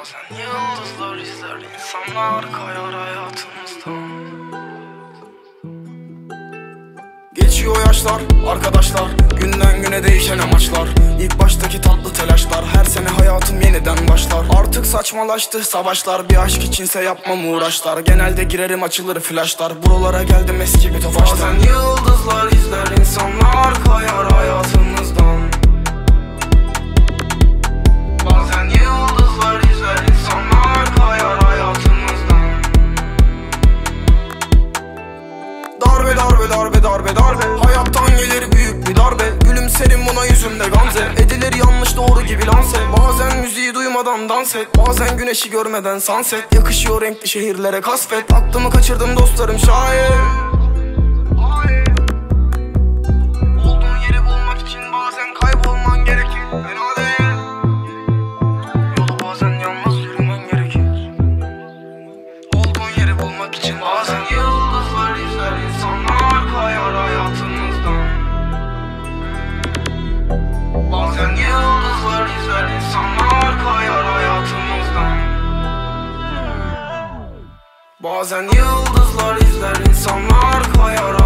Bazen yıldızlar izler, insanlar kayar hayatımızdan. Geçiyor yaşlar, arkadaşlar, günden güne değişen amaçlar. İlk baştaki tatlı telaşlar, her sene hayatım yeniden başlar. Artık saçmalaştı savaşlar, bir aşk içinse yapmam uğraşlar. Genelde girerim açılır flaşlar, buralara geldim eski bir tofaşlar. Bazen yıldızlar izler, insanlar kayar hayatımızdan. Bazen yıldızlar izler, insanlar kayar hayatımızdan. Darbe darbe darbe darbe darbe, hayattan gelir büyük bir darbe. Gülümserim buna yüzümde gamze, edilir yanlış doğru gibi lanse. Bazen müziği duymadan dans et, bazen güneşi görmeden sunset. Yakışıyor renkli şehirlere kasvet, aklımı kaçırdım dostlarım şayet. Olduğun yeri bulmak için bazen kaybolman gerekir, fena değil. Yolu bazen yalnız yürümen gerekir. Olduğun yeri bulmak için bazen yıldızlar izler, insanlar kayar hayatımızdan. Bazen yıldızlar izler, insanlar kayar hayatımızdan. Bazen yıldızlar izler, insanlar kayar